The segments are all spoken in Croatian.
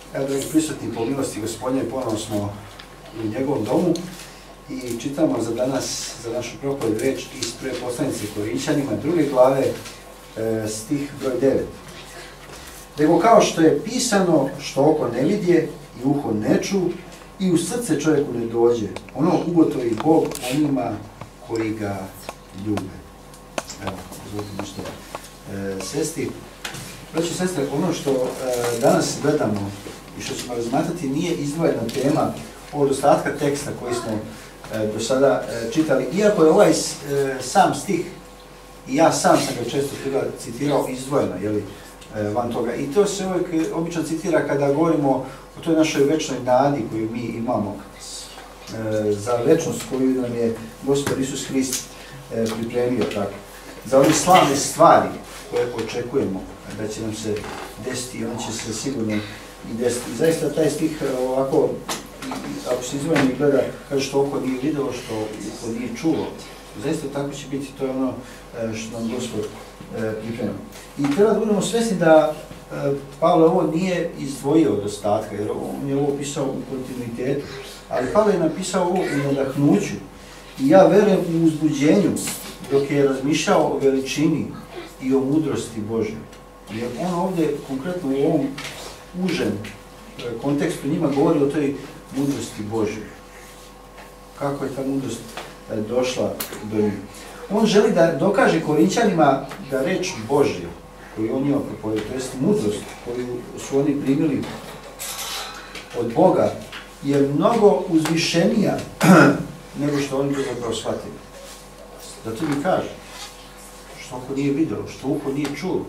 Evo, dragi prisutni, po milosti Gospodnje, ponovno smo u njegovom domu i čitamo za danas, za našu propoved reč iz prve poslanice Korinćanima, 2. glave, stih broj 9. Nego kao što je pisano, što oko ne vidje i uho ne ču i u srce čovjeku ne dođe, ono ugotovi Bog onima koji ga ljube. Evo, dozvolite nešto sesti. Braći i sestre, ono što danas gledamo i što ćemo razmatrati nije izdvojena tema od ostatka teksta koji smo do sada čitali. Iako je ovaj sam stih, i ja sam ga često citirao, izdvojeno, van toga. I to se uvijek obično citira kada govorimo o toj našoj večnoj nadi koju mi imamo za večnost koju nam je Gospod Isus Hrist pripremio tako. Za one slavne stvari koje očekujemo da će nam se desiti i on će se sigurno i desiti. I zaista taj stih ovako, ako se izvojeno gleda, kaže što oko nije vidjelo, što oko nije čulo. Zaista tako će biti, to je ono što nam Gospod priprema. I treba da budemo svjesni da Pavle ovo nije izdvojio od ostatka, jer on je ovo pisao u kontinuitetu. Ali Pavle je napisao ovo u nadahnuću. I ja verujem u uzbuđenju dok je razmišljao o veličini i o mudrosti Božjoj. Jer on ovdje konkretno u ovom užem kontekstu njima govori o toj mudrosti Božjoj. Kako je ta mudrost došla do njih. On želi da dokaže Korinćanima da reč Božja koju on njima propovedio, to jest mudrost koju su oni primili od Boga, je mnogo uzvišenija nego što oni to zapravo shvatili. Zato mi kaže, što oko nije vidjelo, što uho nije čulo.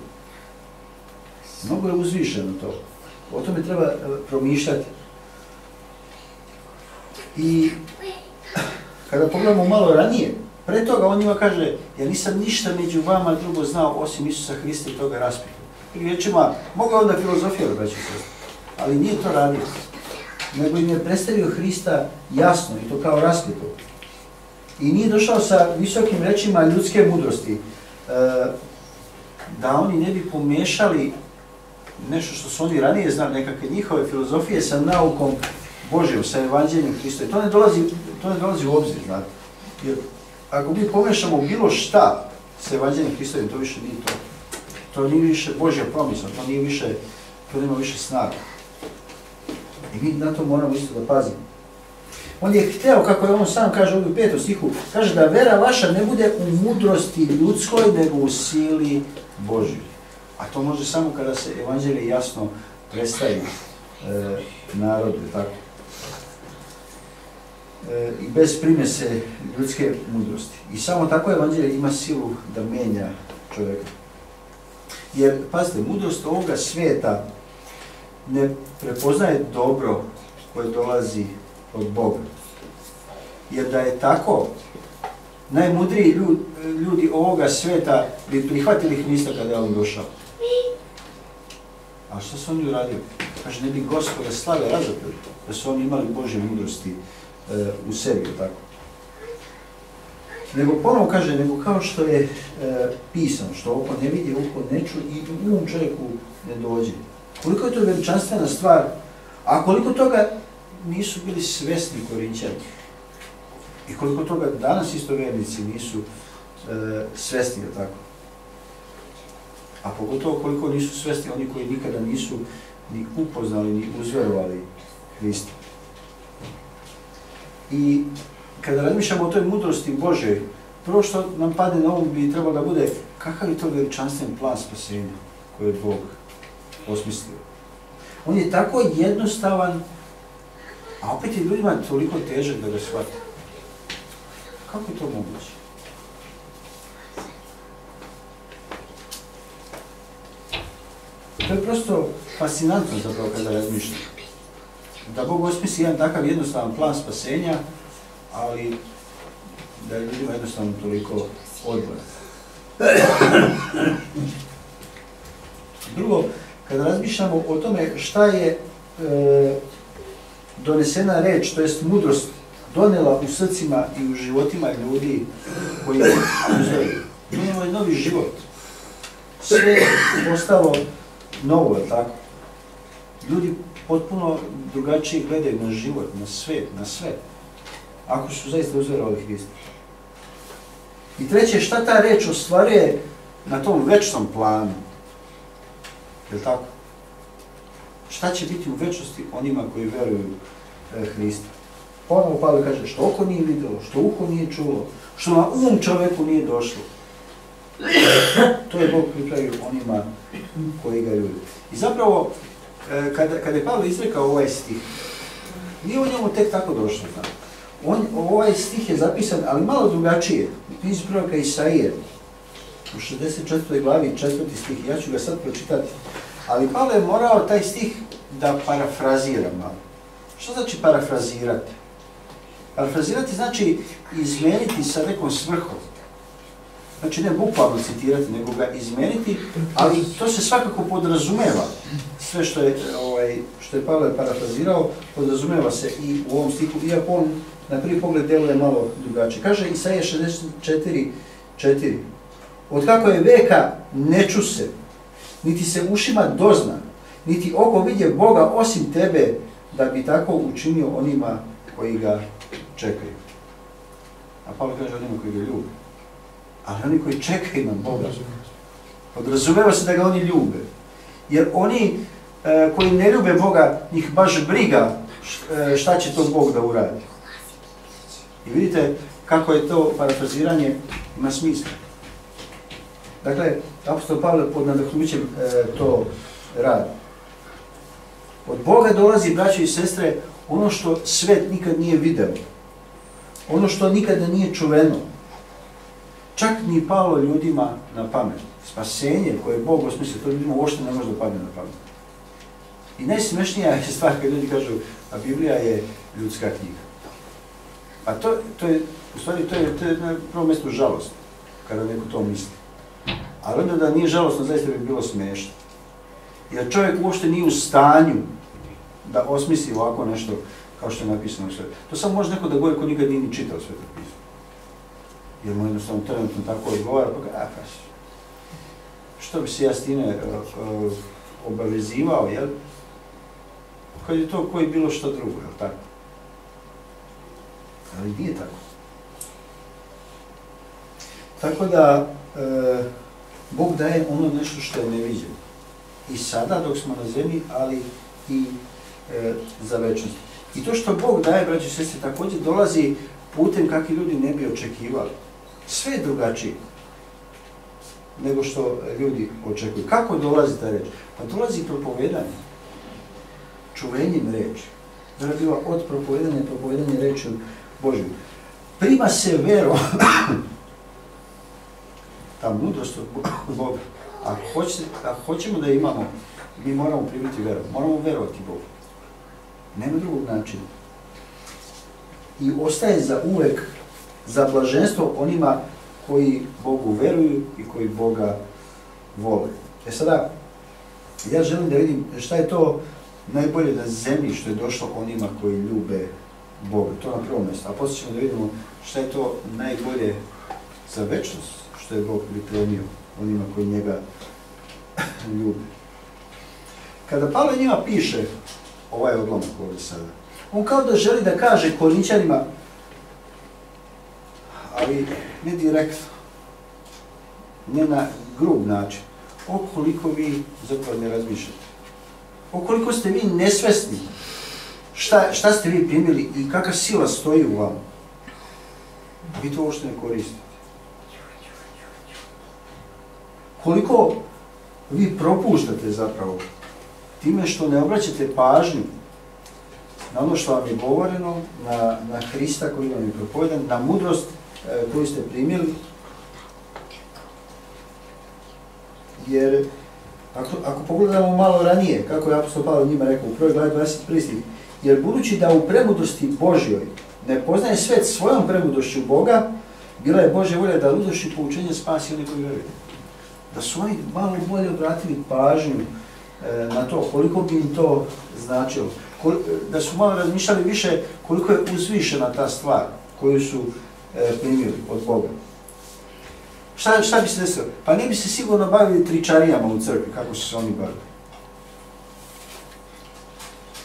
Mnogo je uzvišeno to. O tome treba promišljati. I kada pogledamo malo ranije, pre toga on njima kaže, ja nisam ništa među vama drugo znao osim Isusa Hrista i toga raspita. I riječima, mogao onda filozofijati, braći i sestre, ali nije to radio. Nego im je predstavio Hrista jasno i to kao raspito. I nije došao sa visokim rečima ljudske mudrosti, da oni ne bi pomiješali nešto što su oni ranije znali, nekakve njihove filozofije sa naukom Božjom, sa evanđeljem Hrista. I to ne dolazi u obzir, znate. Jer ako mi pomiješamo bilo šta sa evanđeljem Hristovim, to više nije to. To nije više Božja promisla, to nema više snaga. I mi na to moramo isto da pazimo. On je hteo, kako je on sam kaže ovdje u 5. stihu, kaže da vera vaša ne bude u mudrosti ljudskoj, nego u sili Božjoj. A to može samo kada se evanđelje jasno predstavi narodu, tako. I bez primjese ljudske mudrosti. I samo tako evanđelje ima silu da mijenja čovjeka. Jer, pazite, mudrost ovoga svijeta ne prepoznaje dobro koje dolazi od Boga. Jer da je tako, najmudriji ljudi ovoga svijeta bi prihvatili Hrista kada je on došao. A što su oni uradili? Kaže, ne bi Gospoda slave razapeli, da su oni imali Božje mudrosti u sebi, tako. Nego ponovo kaže, nego kao što je pisano, što oko ne vidi, uho ne ču i um čovjeku ne dođe. Koliko je to veličanstvena stvar, a koliko toga nisu bili svesni Korinćani. I koliko toga danas isto vjernici nisu svesni, tako. A pogotovo koliko nisu svesni oni koji nikada nisu ni upoznali, ni uzverovali Hrista. I kada razmišljamo o toj mudrosti Božoj, prvo što nam padne na bi trebalo da bude kakav je to veličanstven plan spasenja koji je Bog osmislio. On je tako jednostavan, a opet je ljudima toliko težak da ga shvate. Kako je to moguće? To je prosto fascinantno zapravo kada razmišljam. Da Bog osmisli jedan takav jednostavan plan spasenja, ali da je ljudima jednostavno toliko odboran. Drugo, kada razmišljamo o tome šta je donesena reč, to jest mudrost, donela u srcima i u životima ljudi koji je uzeli. Imamo je novi život. Sve je postalo novo, tako? Ljudi potpuno drugačije gledaju na život, na svijet, na sve. Ako su zaista uzverovali Hrista. I treće, šta ta reč ostvaruje na tom večnom planu? Je li tako? Šta će biti u večnosti onima koji veruju Hrista? Ponovo Pavle kaže, što oko nije vidjelo, što uho nije čulo, što na čovjeku nije došlo. To je Bog pripravio onima koji ga ljubi. I zapravo, kada je Pavle izrekao ovaj stih, nije o njemu tek tako došlo. Ovaj stih je zapisan, ali malo drugačije. U knjizi proroka Isaije, u 64. glavi 4. stih, ja ću ga sad pročitati. Ali Pavle je morao taj stih da parafrazira malo. Što znači parafrazirati? Parafrazirati znači izmeniti sa nekom svrhom. Znači ne bukvalno citirati, nego ga izmeniti, ali to se svakako podrazumeva. Sve što je Pavle parafrazirao, podrazumeva se i u ovom stihu, iako on na prvi pogled deluje malo drugačije. Kaže Isaija 64:4. Od kako je veka ne ču se, niti se ušima dozna, niti oko vidje Boga osim tebe, da bi tako učinio onima koji ga čekaju. A Pavle kaže onima koji ga ljube. Ali oni koji čekaju na Boga, podrazumeva se da ga oni ljube. Jer oni koji ne ljube Boga, njih baš briga šta će to Bog da uradi. I vidite kako je to parafraziranje ima smisla. Dakle, apostol Pavle pod nadahnućem to radi. Od Boga dolazi, braćo i sestre, ono što svet nikad nije video. Ono što nikada nije čuveno. Čak ni palo ljudima na pamet. Spasenje koje je Bog osmislio, to ljudima uopšte ne može da padne na pamet. I najsmešnija je stvar kad ljudi kažu, a Biblija je ljudska knjiga. A to je, u stvari, to je na prvom mjestu žalost, kada neko to misli. Ali onda da nije žalostno, zaista bi bilo smiješno. Jer čovjek uopšte nije u stanju da osmisli ovako nešto kao što je napisano u svetu. To samo može neko da govori ko nikad nije ni čitao Sveto pismo. Jer mu jednostavno trenutno tako odgovara, pa kaže, što bi se ja s time obavezivao, jel? Kad je to koji bilo što drugo, jel tako? Ali nije tako. Tako da, Bog daje ono nešto što je neviđeno. I sada dok smo na zemlji, ali i za večnost. I to što Bog daje, braći i sestre, također dolazi putem kakvi ljudi ne bi očekivali. Sve je drugačije nego što ljudi očekuju. Kako dolazi ta reč? Pa dolazi propovedanje. Čuvenjem reči. Vera bila od propovedanja reči Božju. Prima se verom. Ta mudrost od Boga. Ako hoćemo da imamo, mi moramo primiti veru. Moramo verovati Bogu. Nema drugog načina. I ostaje za uvek za blaženstvo onima koji Bogu veruju i koji Boga vole. Sada, ja želim da vidim šta je to najbolje na zemlji što je došlo onima koji ljube Boga. To na prvom mjestu. A poslije ćemo da vidimo šta je to najbolje za večnost što je Bog pripremio onima koji njega ljube. Kada Pavle njima piše ovaj odlomak ovdje sada, on kao da želi da kaže Korinćanima, ali ne direktno, ne na grub način, okoliko vi zapravo ne razmišljate, okoliko ste vi nesvesni, šta ste vi primili i kakva sila stoji u vama, vi to uopšte ne koristite. Koliko vi propuštate zapravo time što ne obraćate pažnju na ono što vam je govoreno, na Hrista koji vam je propovedan, na mudrost koju ste primili. Jer ako pogledamo malo ranije, kako je apostol Pavle njima rekao u 1. glavi 21. stih, jer budući da u premudrosti Božjoj ne poznaje svet svojom premudošću Boga, bila je Božja volja da ludošću poučenja spasi oni koji vjeruju. Da su oni malo bolje obratili pažnju na to koliko bi im to značilo. Da su malo razmišljali više koliko je uzvišena ta stvar koju su primili od Boga. Šta bi se desilo? Pa ne bi se sigurno bavili tričarijama u crkvi, kako su se oni bavili.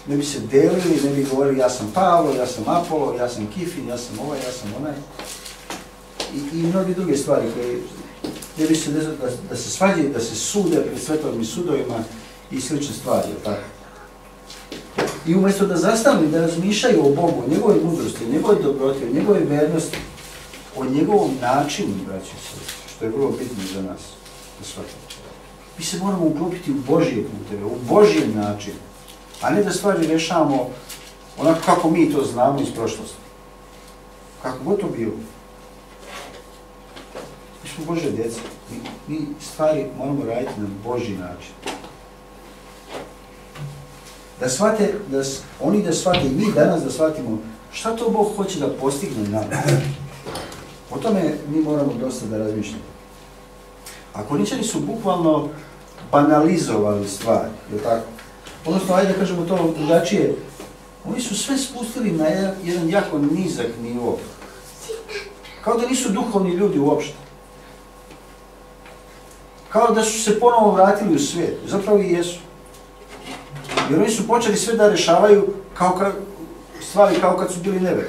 ne bi se delili, ne bi govorili ja sam Pavlo, ja sam Apolo, ja sam Kifin, ja sam ovaj, ja sam onaj. I mnogi druge stvari koje gdje bi se da se svađaju, da se sude pred svetovnim sudovima i slične stvari, tako. I umjesto da zastanu, da razmišljaju o Bogu, o njegovoj mudrosti, o njegovoj dobroti, o njegovoj vernosti, o njegovom načinu, braći i sestre, što je vrlo bitno za nas, da shvatimo. Mi se moramo uklopiti u Božje puteve, u Božji način, a ne da stvari rješavamo onako kako mi to znamo iz prošlosti. Kako god to bilo. Mi smo Božje djeca. Mi stvari moramo raditi na Božji način. Da shvate, oni da shvate i mi danas da shvatimo šta to Bog hoće da postigne nam. O tome mi moramo dosta da razmišljamo. A Korinčani su bukvalno banalizovali stvari, je tako? Odnosno, ajde da kažemo to drugačije, oni su sve spustili na jedan jako nizak nivo. Kao da nisu duhovni ljudi uopšte. Kao da su se ponovo vratili u svijet. Zapravo i jesu. Jer oni su počeli sve da rešavaju stvari kao kad su bili neverni.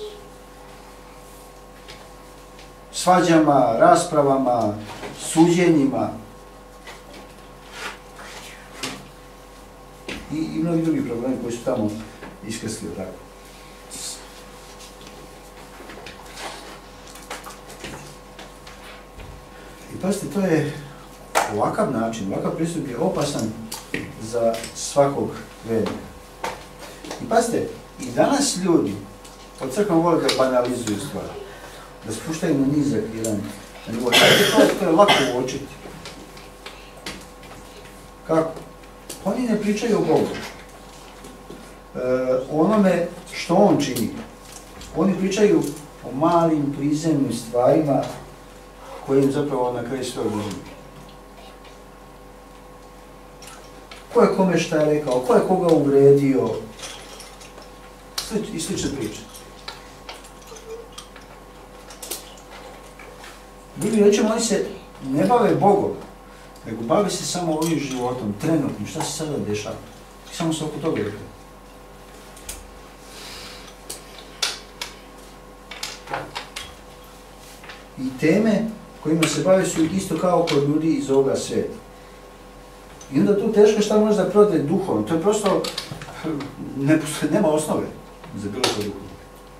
Svađama, raspravama, suđenjima i mnogi drugi problemi koji su tamo iskrsli, tako. I pazite, to je ovakav način, ovakav pristup je opasan za svakog vernika. I pazite, i danas ljudi od crkve vole da banalizuju stvari, da spuštaju na nizak jedan nivo. To je lako uočiti. Kako? Oni ne pričaju o Bogu. O onome što On čini. Oni pričaju o malim, prizemnim stvarima koje im zapravo na kraju sve oduzimaju. Ko je kome šta je rekao, ko je koga uvredio i slične priče. Drugim rečima, oni se ne bave Bogom, nego bave se samo ovim životom, trenutnim, šta se sada dešava. I samo se oko toga rekao. I teme kojima se bave su isto kao kod ljudi iz ovoga svijeta. I onda tu teško šta može da prode duhovno. To je prosto, nema osnove za bilo što duhovno.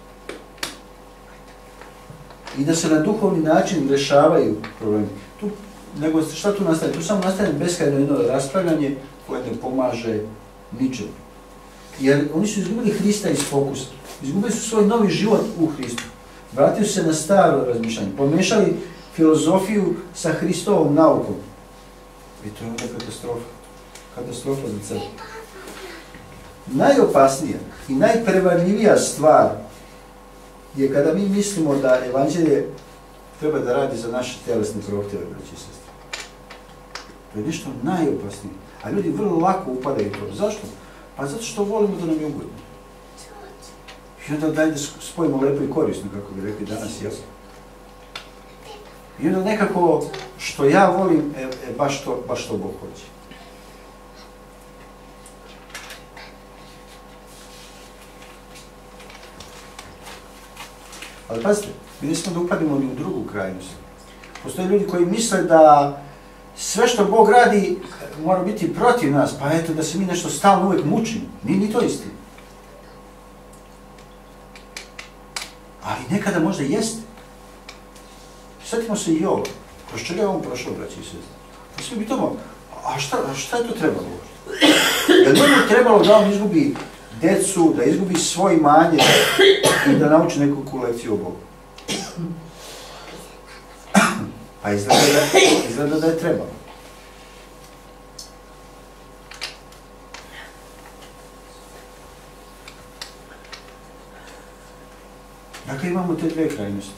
I da se na duhovni način rešavaju problemi. Nego šta tu nastaje? Tu samo nastaje beskrajno jedno raspravljanje koje ne pomaže ničemu. Jer oni su izgubili Hrista iz fokusa. Izgubili su svoj novi život u Hristu. Vratili su se na staro razmišljanje. Pomešali filozofiju sa Hristovom naukom. I to je onda katastrofa. Katastrofa za crkvu. Najopasnija i najprevarljivija stvar je kada mi mislimo da evanđelje treba da radi za naše telesne prohtjeve, braći i sestre. To je nešto najopasnije. A ljudi vrlo lako upadaju to. Zašto? Pa zato što volimo da nam je ugodno. I onda daj da spojimo lepo i korisno, kako bi rekli danas, jasno. I onda nekako što ja volim, baš to Bog hoće. Ali pazite, mi ne smo da upadimo ni u drugu krajnost. Postoje ljudi koji misle da sve što Bog radi mora biti protiv nas, pa eto da se mi nešto stalno uvijek mučimo. Nije ni to istina. Ali nekada možda jeste. Sjetimo se i ovo. Kroz čega je on prošao, braći i sestre? Pa svi bi to a šta je to trebalo? Je li njemu trebalo da on izgubi decu, da izgubi svoj imanje i da nauči neku lekciju o Bogu? Pa izgleda da je trebalo. Dakle, imamo te dve krajnosti.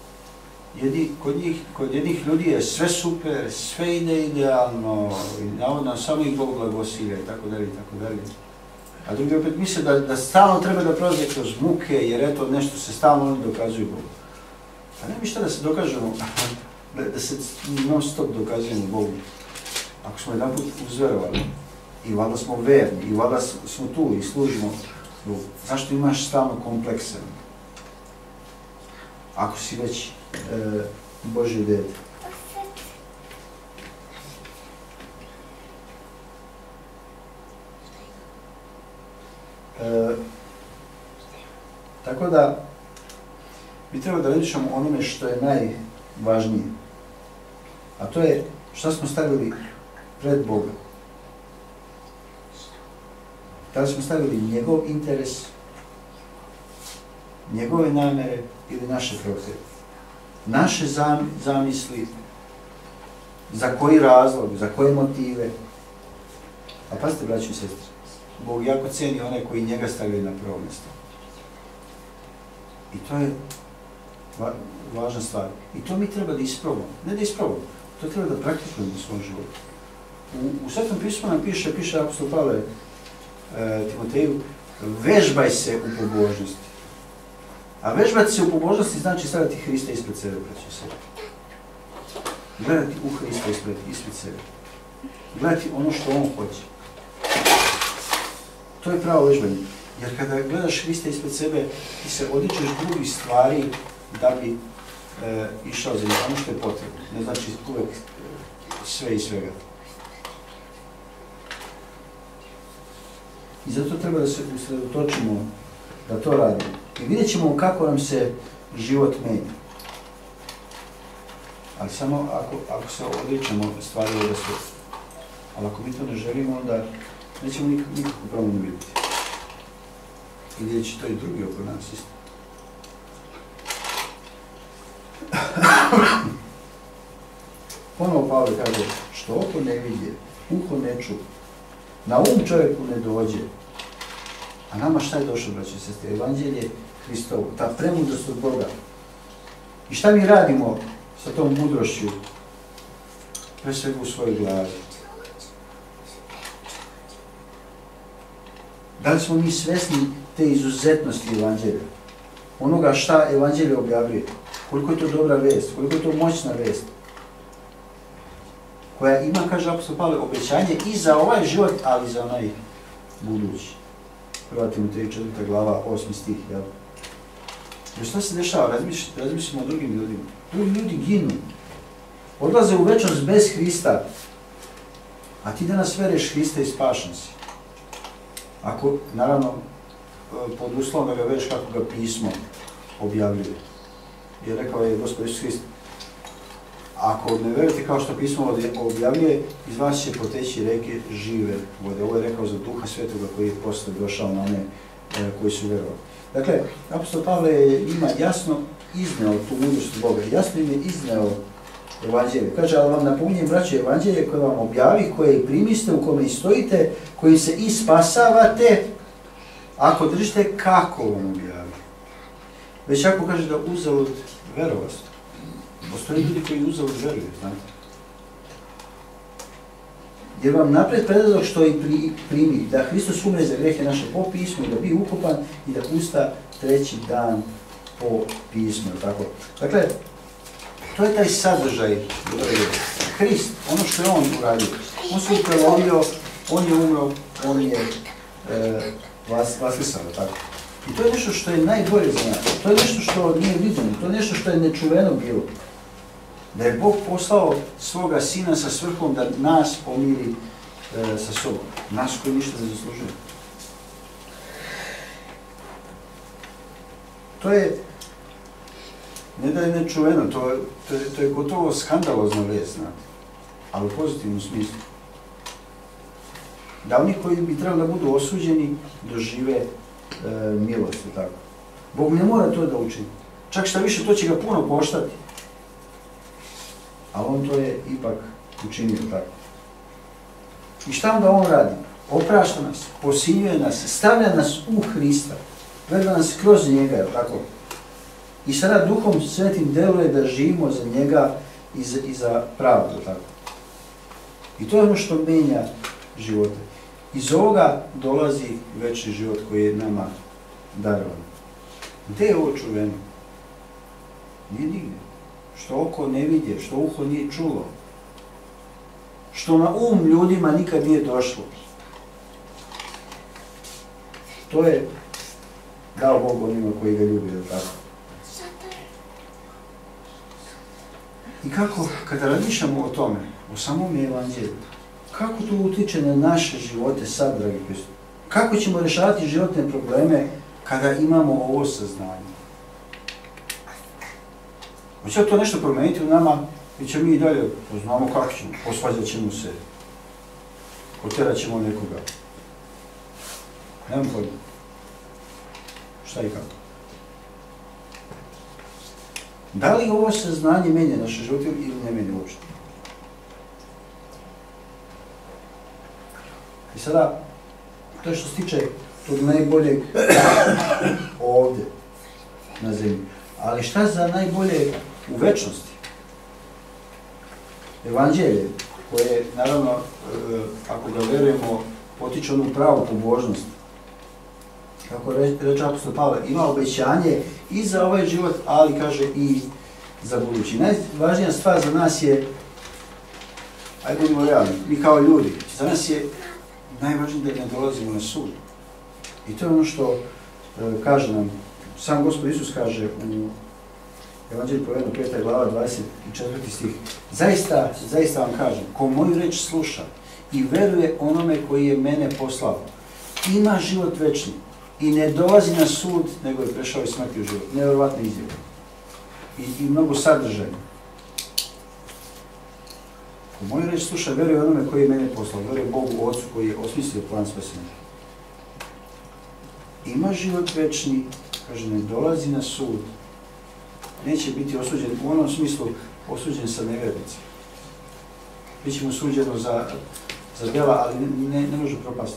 Kod jednih ljudi je sve super, sve ide idealno, navodno samo ih Bog blagosilja i tako dalje, i tako dalje. A drugi opet misle da stalno treba da prolaze kroz muke, jer eto nešto se stalno oni dokazuju Bogu. Pa nema šta da se dokažemo, da se non stop dokazujemo Bogu, ako smo jedan put uzverovali. I valjda smo verni, i valjda smo tu i služimo. Zašto imaš stalno komplekse? Ako si već Božje dete. Tako da, mi treba da razmišljamo onome što je najvažnije. A to je šta smo stavili pred Boga. Da li smo stavili njegov interes, njegove namere ili naše prohtjeve. Naše zamisli, za koji razlog, za koje motive. A pazite, braći i sestre, Bog jako cijeni one koji njega stavljaju na prvo mjesto. I to je važna stvar. I to mi treba da isprobamo. Ne da isprobamo, to treba da praktikujemo u svom životu. U Svetom pismu nam piše apostol Pavle Timoteju, vežbaj se u pobožnosti. A vežbati se u pobožnosti znači staviti Hrista ispred sebe, braći i sestre. Gledati u Hrista ispred sebe. Gledati ono što on hoće. To je pravo vežbanje. Jer kada gledaš Hrista ispred sebe, ti se odričeš drugih stvari da bi išao za ono što je potrebno. Ne znači uvek sve i svega. I zato treba da se usredotočimo da to radimo. I vidjet ćemo kako nam se život menja. Ali samo ako se odričemo stvari ovoga sveta. Ali ako mi to ne želimo, onda nećemo nikakvu promjenu vidjeti. I vidjet će to i drugi oko nas isto. Ponovo Pavle kaže, što oko ne vidje, uho ne čuje, na um čovjeku ne dođe. A nama šta je došlo, braći i sestre? Evanđelje Hristovo, ta premudrost od Boga. I šta mi radimo sa tom mudrošću? Pre svega u svojoj glavi. Da li smo mi svesni te izuzetnosti Evanđelja? Onoga šta Evanđelje objavljuje? Koliko je to dobra vest? Koliko je to moćna vest? Koja ima, kaže apostol Pavle, obećanje i za ovaj život, ali i za onaj budući. 1. Timotej 4. glava, 8. stih, jel? Jer šta se dešava? Razmišljamo o drugim ljudima. Drugi ljudi ginu. Odlaze u večnost bez Hrista. A ti danas veruješ Hrista i spašen si. Ako, naravno, pod uslovom da ga veriš kako ga pismo objavljuje. Jer rekao je Gospod Isus Hrist, ako ne verujete kao što pismo objavljuje, iz vas će poteći reke žive vode. Ovo je rekao za Duha Svetoga koji je posle došao na one koji su verovali. Dakle, apostol Pavle je njima jasno izneo tu mudrost Boga, jasno im je izneo Evanđelje. Kaže, ali vam napominjem, braće, Evanđelje koje vam objavi, koje i primiste, u kome i stojite, koji se i spasavate, ako držite kako vam objavi. Već ako kaže da uzalud verovaste. Postoje ljudi koji uzalud veruju, znate. Jer vam napred predazog što i primi, da Hristos umre za grehe naše po pismu, da bi ukopan i da usta treći dan po pismu, tako. Dakle, to je taj sadržaj, Hrist, ono što je on uradio. On se uprelovio, on je umro, on je vaskrsao, tako. I to je nešto što je najbolje za nas. To je nešto što nije viđeno, to je nešto što je nečuveno bilo. Da je Bog poslao svoga Sina sa svrhom da nas pomiri sa sobom. Nas koji ništa ne zaslužuje. To je, ne da je nečuveno, to je gotovo skandalozna vest, znate. Ali u pozitivnom smislu. Da oni koji bi trebali da budu osuđeni, dožive milost, tako. Bog ne mora to da učini. Čak šta više, to će ga puno koštati. Ali on to je ipak učinio tako. I šta onda on radi? Oprašta nas, posiljuje nas, stavlja nas u Hrista, gleda nas kroz njega, tako. I sada Duhom Svetim deluje da živimo za njega i za pravdu, tako. I to je ono što menja živote. Iz ovoga dolazi večni život koji je nama darovan. Gde je ovo čuveno? Nije nigdje. Što oko ne vidje, što uho nije čulo. Što na ljudima nikad nije došlo. To je dao Bog onima koji ga ljubi, tako. I kako, kada razmišljamo o tome, o samom evanđelju, kako to utiče na naše živote sad, dragi Hristo? Kako ćemo rješavati životne probleme kada imamo ovo saznanje? Hoće li to nešto promeniti u nama, ili ćemo mi i dalje, znamo kako ćemo, posvađat ćemo se, oterat ćemo nekoga. Nemam pojma. Šta i kako? Da li ovo saznanje menja naše živote ili ne menja uopšte? I sada, to je što se tiče tog najboljeg ovdje na zemlji. Ali šta za najbolje u večnosti? Evanđelje, koje, naravno, ako ga verujemo, potiče onu pravu pobožnost. Kako reče apostol Pavle, ima obećanje i za ovaj život, ali kaže i za budući. Najvažnija stvar za nas je, ajde budimo realni, mi kao ljudi, za nas je najvažnije da ne dolazimo na sud. I to je ono što kaže nam, sam Gospod Isus kaže u Evanđelju po Jovanu 5. glava 24. stih. Zaista vam kažem, ko moju reč sluša i veruje onome koji je mene poslao, ima život večni i ne dolazi na sud, nego je prešao iz smrti u život. Nevjerovatna izjava. I mnogo sadržajno. Ko moju reč sluša, veruje onome koji je mene poslao, veruje Bogu Otcu koji je osmislio plan spasenja. Ima život večni, kaže, ne dolazi na sud, neće biti osuđen, u onom smislu osuđen sa nevjernicima. Biće mu suđeno za djela, ali ne može propasti.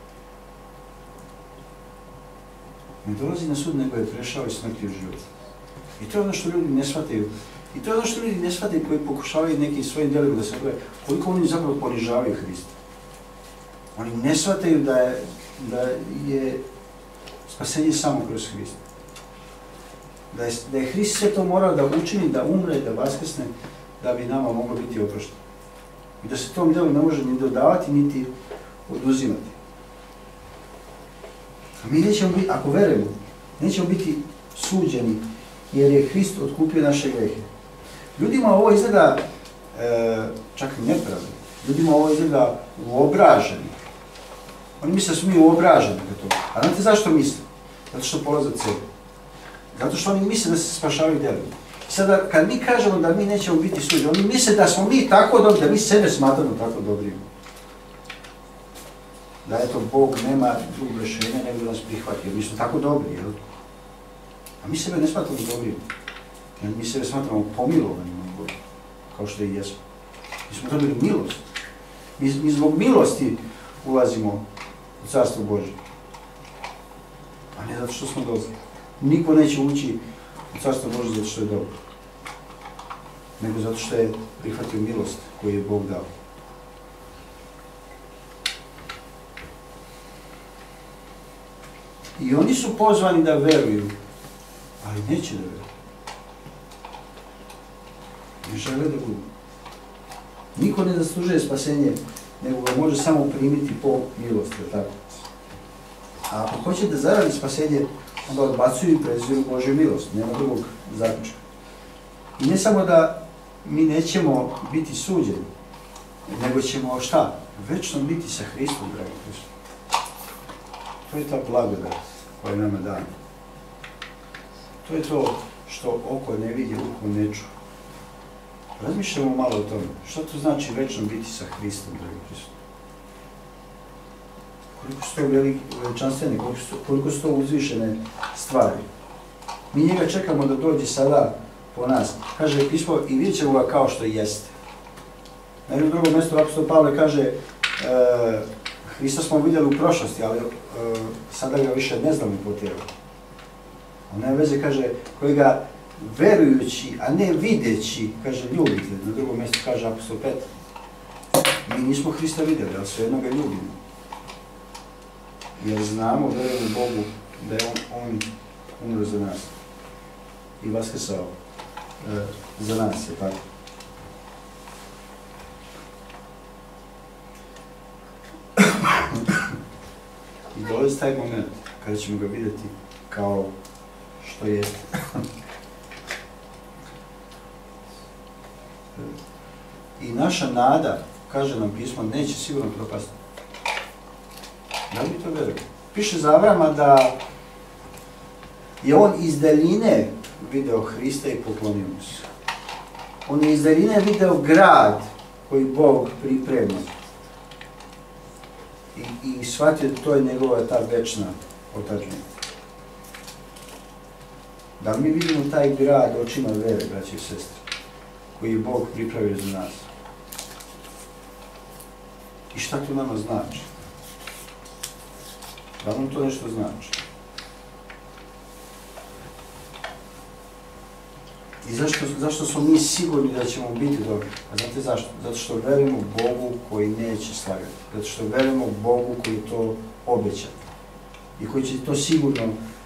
Ne dolazi na sud, nego je prešao iz smrti u život. I to je ono što ljudi ne shvataju. I to je ono što ljudi ne shvataju koji pokušavaju nekim svojim djelima da se obraju, koliko oni zapravo ponižavaju Hrista. Oni ne shvataju da je spasenje samo kroz Hrista. Da je Hrist sve to morao da učini, da umre, da vaskrsne, da bi nama moglo biti oprošteno. I da se tom djelu ne može ni dodavati, niti oduzimati. A mi nećemo biti, ako verujemo, nećemo biti suđeni, jer je Hrist otkupio naše grehe. Ljudima ovo izgleda čak i nepravno. Ljudima ovo izgleda uobraženi. Oni misle da su mi uobraženi za to. A znate zašto misle? Zato što polaze od sebe. Zato što oni misle da se spašavaju djelima. Sada, kad mi kažemo da mi nećemo biti suđeni, oni misle da smo mi tako dobri, da mi sebe smatramo tako dobrima. Da eto, Bog nema drugog rješenja nego da nas prihvati, jer mi smo tako dobri, jel? A mi sebe ne smatramo dobrima. Mi sebe smatramo pomilovanima od Boga, kao što i jesmo. Mi smo dobili milost. Mi zbog milosti ulazimo u Carstvo Božje. A ne zato što smo dobri. Niko neće ući u Carstvo Božje zato što je dobro. Nego zato što je prihvatio milost koju je Bog dao. I oni su pozvani da veruju, ali neće da veruju. Ne žele da budu. Niko ne zaslužuje spasenje, nego ga može samo primiti po milosti, tako? A ako hoće da zaradi spasenje, onda odbacuju i preziru Božju milost, nema drugog zaključka. I ne samo da mi nećemo biti suđeni, nego ćemo šta? Večno biti sa Hristom, dragi Hristom. To je ta blagodat koja je nama dana. To je to što oko ne vidi, uho ne čuje. Razmišljamo malo o tome. Što to znači večno biti sa Hristom, dragi Hristom? Koliko su to veličanstvene, koliko su to uzvišene stvari. Mi njega čekamo da dođe sada po nas. Kaže pismo, i vidjet ćemo ga kao što jeste. Na jednom drugom mjestu apostol Pavle kaže, Hrista smo vidjeli u prošlosti, ali sada ga više ne znamo i potjeramo. On nema veze, kaže, koji ga verujući, a ne videći, kaže, ljubite. Na drugom mjestu kaže apostol Petar. Mi nismo Hrista vidjeli, ali svejedno ga ljubimo. Jer znamo, verujemo Bogu, da je On umro za nas. I vaskrsao za nas, je tako. I dolazi taj moment kada ćemo ga vidjeti kao što je. I naša nada, kaže nam pismo, neće sigurno propasti. Da li to verujemo? Piše za Avrama da je on iz daljine video Hrista i poklonio mu se. On je iz daljine video grad koji Bog priprema. I shvatio da to je njegova ta večna otadžbina. Da mi vidimo taj grad očima vere, braći i sestre, koji je Bog pripravio za nas. I šta to nama znači? Da nam to nešto znači? I zašto smo mi sigurni da ćemo biti dobri? A znate zašto? Zato što verujemo Bogu koji neće slagati. Zato što verujemo Bogu koji to obeća. I koji će to sigurno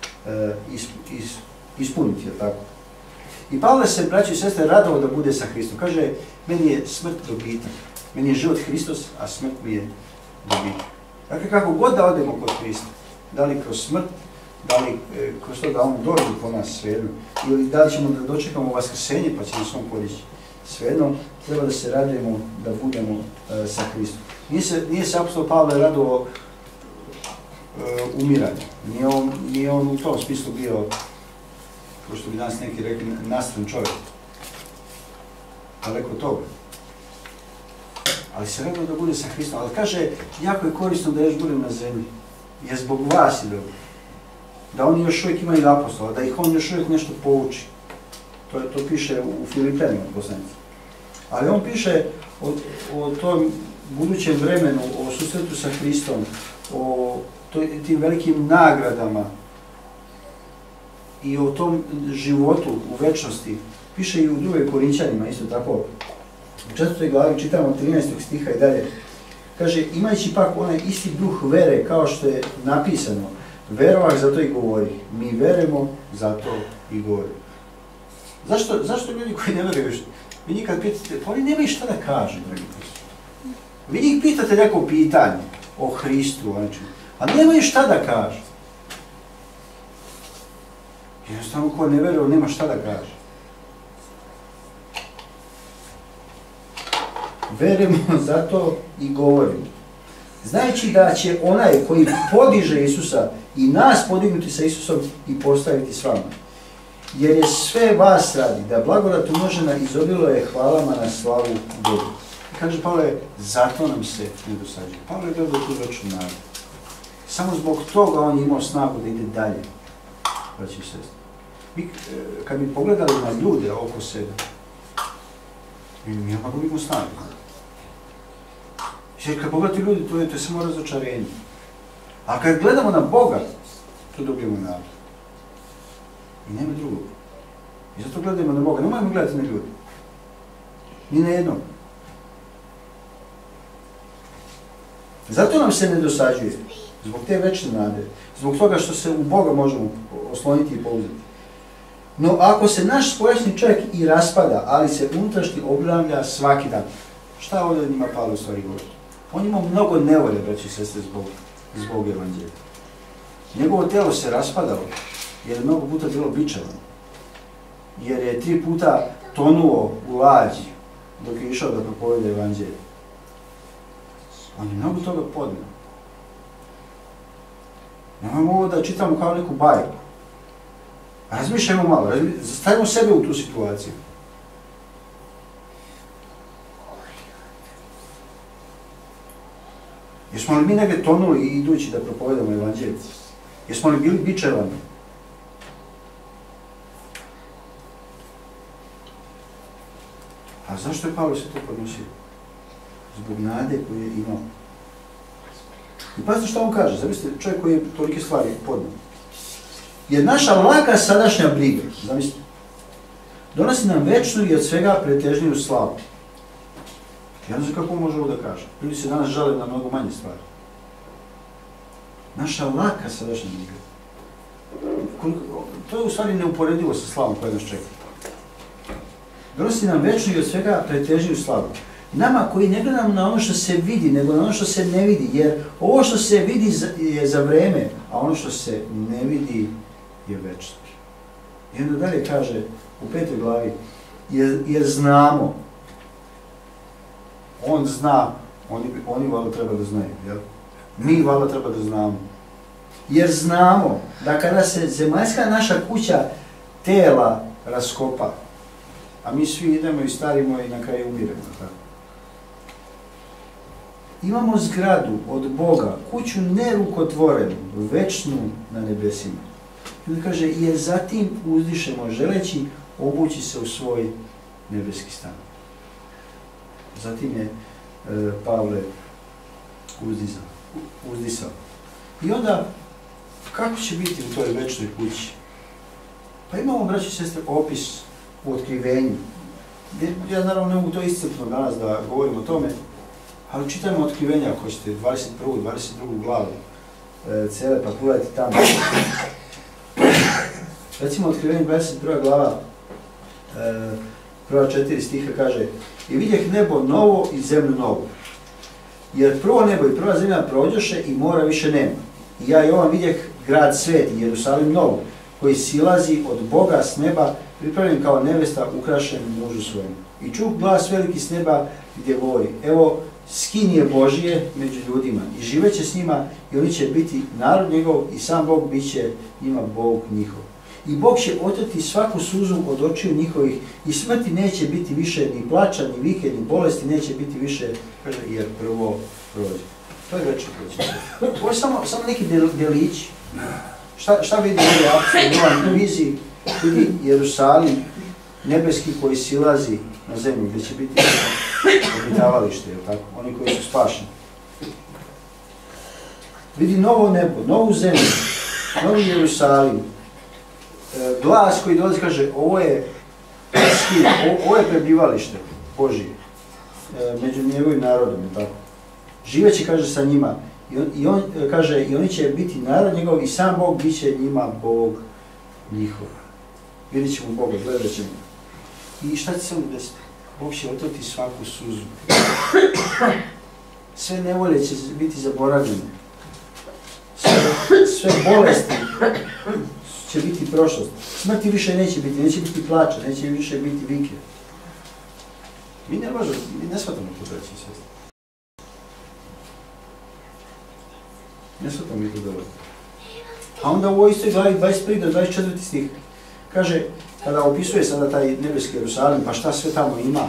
ispuniti, je tako? I Pavle se, braći i sestre, radovao da bude sa Hristom. Kaže, meni je smrt dobitak. Meni je život Hristos, a smrt mi je dobitak. Dakle, kako god da odemo kod Hrista, da li kroz smrt, da li kroz to da on dođe po nas svejedno, ili da li ćemo da dočekamo vaskrsenje pa će nas on podići svejedno, treba da se radujemo da budemo sa Hristom. Nije se apostol Pavle radovao umiranje. Nije on u tom smislu bio, kao što bi danas neki rekli, nastran čovjek. Daleko od toga. Ali se radovao da bude sa Hristom. Ali kaže, jako je korisno da još budem na zemlji. Jer zbog vas je dobro. Da oni još uvijek imaju apostola, da ih on još uvijek nešto pouči. To piše u Filipenima poslanici. Ali on piše o tom budućem vremenu, o susretu sa Hristom, o tim velikim nagradama i o tom životu u večnosti. Piše i u 2. Korinćanima, isto tako. U 4. glavi čitamo 13. stiha i dalje. Kaže, imajući pak onaj isti duh vere kao što je napisano, verovah, zato i govori. Mi verujemo, zato i govori. Zašto ljudi koji ne veruju? Vi njih kad pitate, pa oni nemaju šta da kažu, dragi Hristo. Vi njih pitate neko pitanje o Hristu, a nemaju šta da kažu. Jednostavno, ko ne veruje, nema šta da kaže. Verujemo, zato i govorimo. Znajući da će onaj koji podiže Isusa i nas podignuti sa Isusom i postaviti s vama. Jer je sve vas radi, da blagodat umnožena izobiluje hvalama na slavu Bogu. Kaže Pavle, zato nam se ne dosađuje. Pavle je gledao tu večnu nadu. Samo zbog toga on je imao snagu da ide dalje. Braći i sestri. Kad bi pogledali na ljude oko sebe, mi imamo imamo snagu. Jer kad pogledate ljudi, to je samo razočarenje. A kad gledamo na Boga, to dobijemo nadu. I nema drugog. I zato gledamo na Boga. Nemojmo gledati na ljudi. Ni na jednog. Zato nam se ne dosađuje. Zbog te večne nade. Zbog toga što se u Boga možemo osloniti i pouzdati. No ako se naš spoljašnji čovjek i raspada, ali se unutrašnji obnavlja svaki dan. Šta ovdje njima Pavle u stvari govori? On ima mnogo nevolje, braći i sestre, zbog evanđelja. Njegovo telo se raspadalo, jer je mnogo puta bilo bičevano. Jer je 3 puta tonuo u lađi dok je išao da propovede evanđelje. On je mnogo toga podnio. Nemojmo ovo da čitamo kao neku bajku. Razmišljajmo malo, stavimo sebe u tu situaciju. Jesmo li mi negdje tonuli idući da propovedamo evanđelje? Jesmo li bili bičevani? A zašto je Pavle se to podnosio? Zbog nade koju je imao. I pazite što on kaže, zamislite, čovjek koji je tolike stvari podnio. Jer naša laka sadašnja briga, zamislite, donosi nam večnu i od svega pretežniju slavu. Ja ne znam kako može ovo da kaže. Ljudi se danas žale na mnogo manje stvari. Naša laka sadašnja briga. To je u stvari neuporedivo sa slavom koja nas čeka. Donosi nam večnu i od svega pretežniju slavu. Nama koji ne gledamo na ono što se vidi, nego na ono što se ne vidi, jer ovo što se vidi je za vreme, a ono što se ne vidi je večno. I onda dalje kaže u 5. glavi, jer znamo, on zna, oni valjda treba da znaju, jel? Mi valjda treba da znamo. Jer znamo da kada se zemaljska naša kuća tela raskopa, a mi svi idemo i starimo i na kraju umiremo, tako? Imamo zgradu od Boga, kuću nerukotvorenu, večnu na nebesima. I on kaže, jer zatim uzdišemo želeći obući se u svoj nebeski stan. Zatim je Pavle uzdisao. I onda, kako će biti u toj večnoj kući? Pa imamo, braći i sestre, opis u Otkrivenju. Ja naravno ne mogu to iscrpno danas da govorim o tome, ali čitajmo Otkrivenja ako ćete, 21. 22. glavu cele, pa pogledajte tamo. Recimo Otkrivenje 21. glava, prva 4 stiha kaže: I vidjeh nebo novo i zemlju novu. Jer prvo nebo i prva zemlja prođoše i mora više nema. I ja Jovan vidjeh grad sveti, Jerusalim novu, koji silazi od Boga s neba, pripravljen kao nevesta ukrašen mužu svojemu. I čuh glas veliki s neba gdje govori: Evo, skinije Božije među ljudima i živeće s njima i oni će biti narod njegov i sam Bog bit će njima Bog njihov. I Bog će otrti svaku suzu od očiju njihovih i smrti neće biti više ni plača, ni vike, ni bolesti neće biti više, kaže, jer prvo prođe. To je večno prođe. Ovo je samo neki delići. Šta vidi ovdje apsolutno viziji? Vidi Jerusalim nebeski koji silazi na zemlju, gdje će biti obitavalište, jel tako? Oni koji su spašeni. Vidi novo nebo, novu zemlju, novi Jerusalim. Glas koji dolazi kaže, ovo je prebivalište Božije među njegovim narodom, jel tako? Živeće, kaže, sa njima. I on kaže, i oni će biti narod njegov i sam Bog bit će njima Bog njihov. Vidjet ćemo Boga, gledat ćemo. I šta će se ovdje desiti? Bog će otrti svaku suzu. Sve nevolje će biti zaboravljene. Sve bolesti će biti prošlost. Smrti više neće biti plača, neće više biti vike. Mi ne shvatamo to, braći i sestre. Ne shvatamo mi to dobro. A onda u ovoj istoj glavi 21. do 24. stih kaže, kada opisuje sada taj nebeski Jerusalim, pa šta sve tamo ima.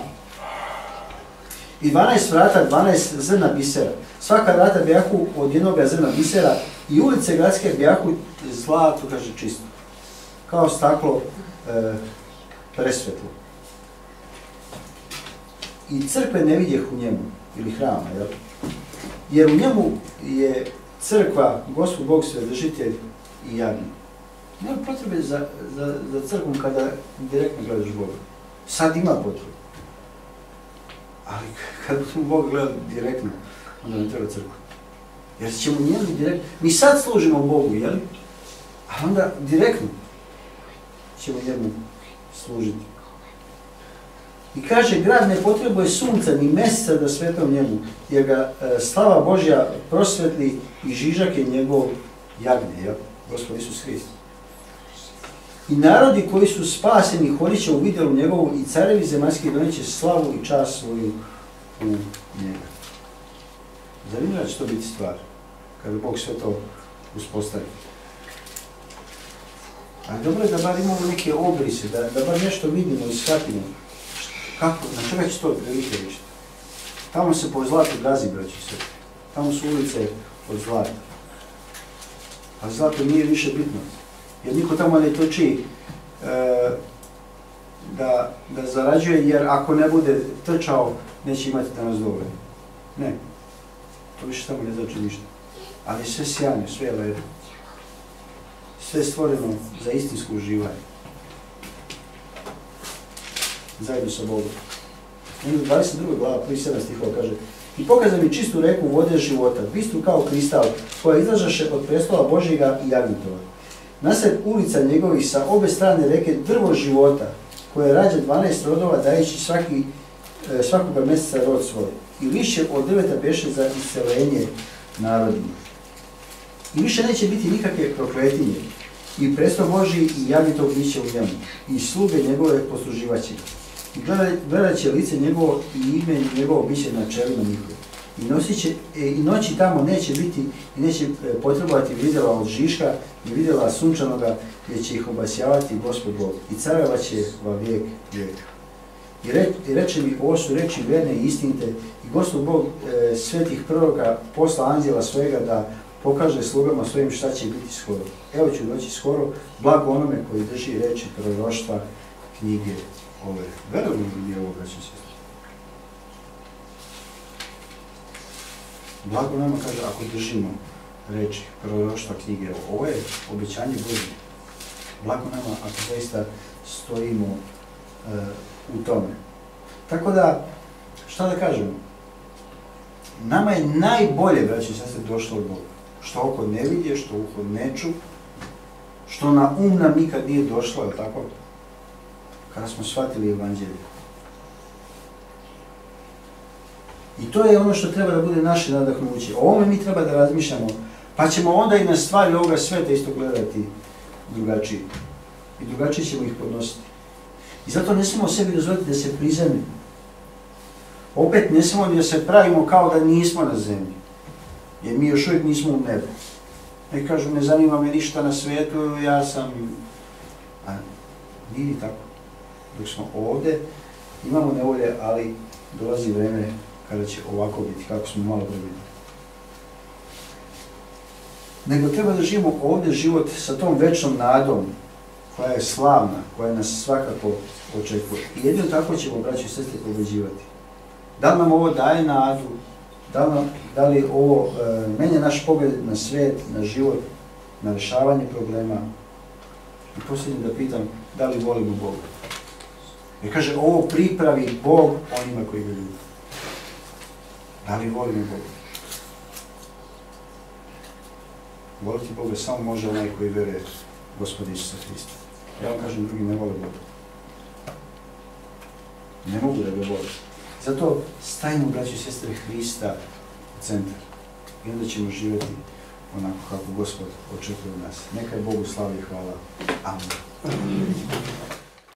I 12 vrata, 12 zrna bisera. Svaka vrata bijahu od jednoga zrna bisera i ulice gradske bijahu zlato, kaže, čisto. Kao staklo presvetlo. I crkve ne vidjeh u njemu, ili hrama, jel? Jer u njemu je crkva, Gospod Bog Svedržitelj i jagnje. Nema potrebe za crkvom kada direktno gledaš Boga. Sad ima potrebe. Ali kada Boga gleda direktno, onda ne treba crkva. Jer ćemo njemu direktno... Mi sad služimo Bogu, jel? A onda direktno ćemo njemu služiti. I kaže, grad ne potrebuje sunca ni mjeseca da sveta u njemu, jer ga slava Božja prosvetli i žižak je njegov jagnje, jel? Gospod Isus Hrist. I narodi koji su spaseni hodit će u vidjelu njegovu i carevi zemaljski donijet će slavu i čast svoju u njega. Zanimljiva će to biti stvar, kada Bog sve to uspostavi. Ali dobro je da bar imamo neke obrise, da bar nešto vidimo i shvatimo. Kako, na čega će to prilike ličiti? Tamo se po zlatu gazi, braći se. Tamo su ulice od zlata. A zlato nije više bitno. Jer niko tamo ne trči da zarađuje, jer ako ne bude trčao, neće imati danas dovoljno. Ne. To više tamo ne znači ništa. Ali sve sjajno, sve je lepo. Sve stvoreno za istinsko uživanje. Zajedno sa Bogom. U 22. glava, 1.7 stihova kaže: I pokaza mi čistu reku vode života, bistru kao kristal, koja izlažaše od prestola Božjega i jagnjetova. Nasred ulica njegovih sa obe strane reke drvo života, koje rađa 12 rodova, dajući svaki svakoga mjeseca rod svoj. I više od 9 beše za iscelenje narodima. I više neće biti nikakve prokletinje. I presto Božji i jagnjetov biće u njemu. I sluge njegove posluživaće. I gledat će lice njegovo i ime njegovo biće na čelima njihove. I noći tamo neće biti i neće potrebovati vidjela od žiška i vidjela sunčanoga, gdje će ih obasjavati Gospod Bog. I carovat će va vijek vijeka. I reče mi, ovo su reči verne i istinite, i Gospod Bog svetih proroka posla anđela svojega da pokaže slugama svojim šta će biti skoro. Evo ću doći skoro, blago onome koji drži reči proroštva knjige ove. Verujem li je ovo, braći i sestre? Blago nama kaže, ako držimo reči proroštva knjige, ovo je obećanje Božje. Blago nama ako zaista stojimo u tome. Tako da, šta da kažemo? Nama je najbolje, braći i sestre, došlo od Boga. Što oko ne vidje, što uho ne ču, što na nam nikad nije došlo, je tako? Kada smo shvatili evanđelje. I to je ono što treba da bude naše nadahnuće. O ovome mi treba da razmišljamo, pa ćemo onda i na stvari ovoga sveta isto gledati drugačije. I drugačije ćemo ih podnositi. I zato ne smemo sebi dozvoliti da se prizemljimo. Opet ne smemo da se pravimo kao da nismo na zemlji. Jer mi još uvijek nismo u nebu. I kažu, ne zanima me ništa na svijetu, ja sam... A nije tako. Dok smo ovdje, imamo nevolje, ali dolazi vreme kada će ovako biti, kako smo malo previdili. Nego treba da živimo ovdje život sa tom večnom nadom, koja je slavna, koja nas svakako očekuje. I jedino tako ćemo, braći i sestre, pobeđivati. Da li nam ovo daje nadu? Da li ovo menja naš pogled na svijet, na život, na rješavanje problema? I posljednje da pitam, da li volimo Boga? Jer kaže, ovo pripravi Bog onima koji ga ljubi. Da li volimo Boga? Voliti Boga samo može onaj koji veruje Gospoda Isusa Hrista. Ja vam kažem, drugi ne vole Boga. Ne mogu da ga vole. Zato stavimo, braći i sestre, Hrista u centar. I onda ćemo živjeti onako kako Gospod očekuje od nas. Neka je Bogu slava i hvala. Amen.